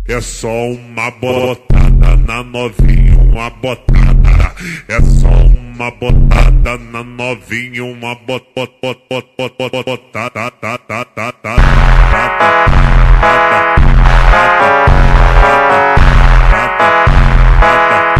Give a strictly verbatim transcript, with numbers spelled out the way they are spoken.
É só uma botada na novinha, uma botada. É só uma botada na novinha, uma bot bot bot bot bot bot botada, ta ta ta ta ta ta ta ta ta ta ta ta ta ta.